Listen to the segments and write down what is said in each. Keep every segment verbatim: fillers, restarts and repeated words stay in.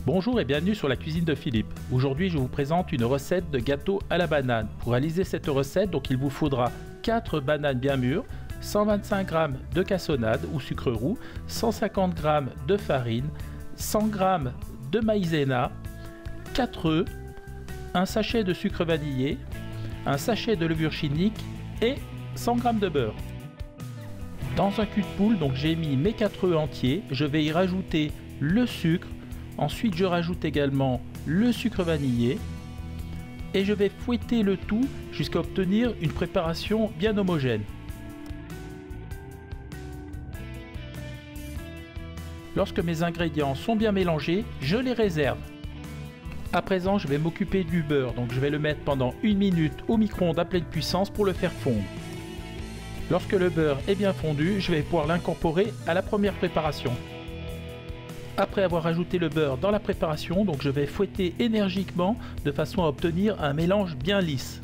Bonjour et bienvenue sur la cuisine de Philippe. Aujourd'hui je vous présente une recette de gâteau à la banane. Pour réaliser cette recette, donc il vous faudra quatre bananes bien mûres, cent vingt-cinq grammes de cassonade ou sucre roux, cent cinquante grammes de farine, cent grammes de maïzena, quatre œufs, un sachet de sucre vanillé, un sachet de levure chimique et cent grammes de beurre. Dans un cul de poule, donc j'ai mis mes quatre œufs entiers, je vais y rajouter le sucre. Ensuite, je rajoute également le sucre vanillé et je vais fouetter le tout jusqu'à obtenir une préparation bien homogène. Lorsque mes ingrédients sont bien mélangés, je les réserve. À présent, je vais m'occuper du beurre, donc je vais le mettre pendant une minute au micro-ondes à pleine puissance pour le faire fondre. Lorsque le beurre est bien fondu, je vais pouvoir l'incorporer à la première préparation. Après avoir ajouté le beurre dans la préparation, donc je vais fouetter énergiquement de façon à obtenir un mélange bien lisse.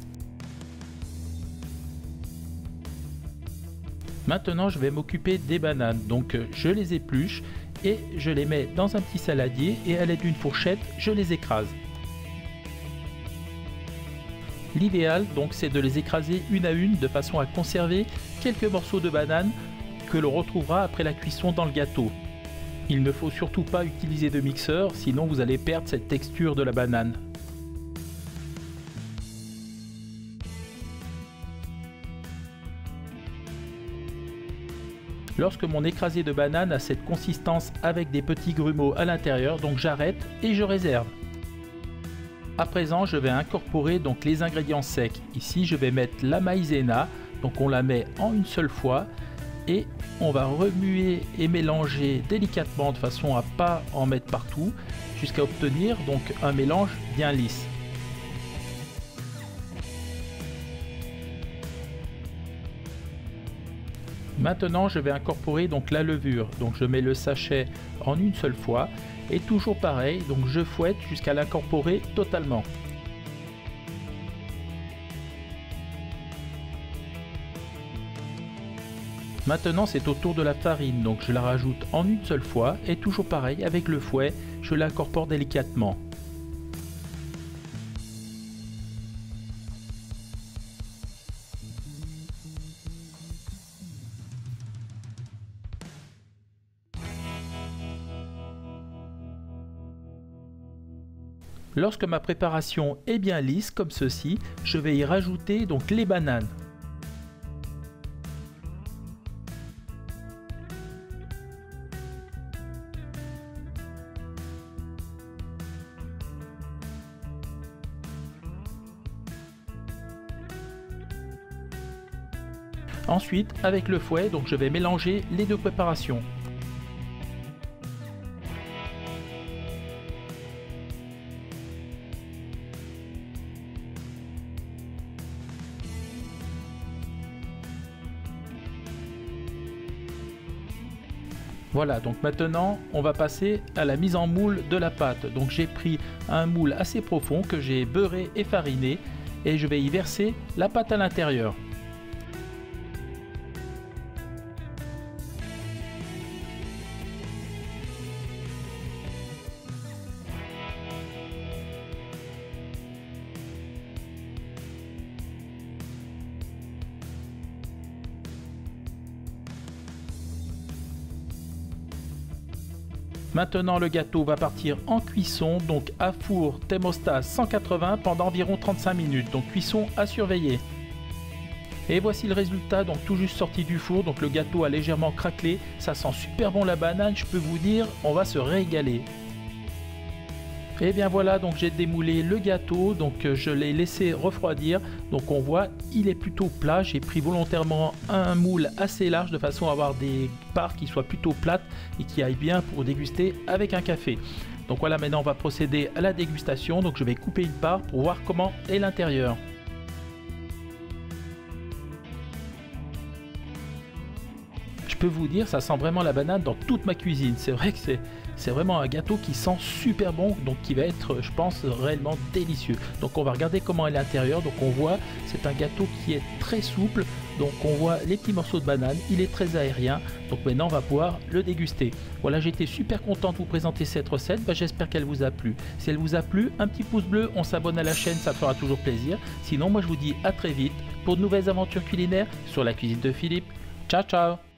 Maintenant, je vais m'occuper des bananes, donc je les épluche et je les mets dans un petit saladier et à l'aide d'une fourchette, je les écrase. L'idéal, donc, c'est de les écraser une à une de façon à conserver quelques morceaux de banane que l'on retrouvera après la cuisson dans le gâteau. Il ne faut surtout pas utiliser de mixeur, sinon vous allez perdre cette texture de la banane. Lorsque mon écrasé de banane a cette consistance avec des petits grumeaux à l'intérieur, donc j'arrête et je réserve. À présent, je vais incorporer donc les ingrédients secs. Ici, je vais mettre la maïzena, donc on la met en une seule fois. Et on va remuer et mélanger délicatement de façon à ne pas en mettre partout jusqu'à obtenir donc un mélange bien lisse. Maintenant, je vais incorporer donc la levure. Donc je mets le sachet en une seule fois et toujours pareil, donc je fouette jusqu'à l'incorporer totalement. Maintenant, c'est au tour de la farine, donc je la rajoute en une seule fois et toujours pareil, avec le fouet, je l'incorpore délicatement. Lorsque ma préparation est bien lisse, comme ceci, je vais y rajouter donc les bananes. Ensuite, avec le fouet, donc je vais mélanger les deux préparations. Voilà, donc maintenant on va passer à la mise en moule de la pâte. Donc j'ai pris un moule assez profond que j'ai beurré et fariné et je vais y verser la pâte à l'intérieur. Maintenant le gâteau va partir en cuisson, donc à four thermostat cent quatre-vingts pendant environ trente-cinq minutes, donc cuisson à surveiller. Et voici le résultat, donc tout juste sorti du four, donc le gâteau a légèrement craquelé, ça sent super bon la banane, je peux vous dire, on va se régaler. Et bien voilà, donc j'ai démoulé le gâteau, donc je l'ai laissé refroidir, donc on voit il est plutôt plat. J'ai pris volontairement un moule assez large de façon à avoir des parts qui soient plutôt plates et qui aillent bien pour déguster avec un café. Donc voilà, maintenant on va procéder à la dégustation, donc je vais couper une part pour voir comment est l'intérieur. peux vous dire, ça sent vraiment la banane dans toute ma cuisine. C'est vrai que c'est c'est vraiment un gâteau qui sent super bon, donc qui va être, je pense, réellement délicieux. Donc on va regarder comment est l'intérieur. Donc on voit, c'est un gâteau qui est très souple. Donc on voit les petits morceaux de banane, il est très aérien. Donc maintenant on va pouvoir le déguster. Voilà, j'étais super content de vous présenter cette recette. Ben, j'espère qu'elle vous a plu. Si elle vous a plu, un petit pouce bleu, on s'abonne à la chaîne, ça fera toujours plaisir. Sinon moi je vous dis à très vite pour de nouvelles aventures culinaires sur la cuisine de Philippe. Ciao ciao.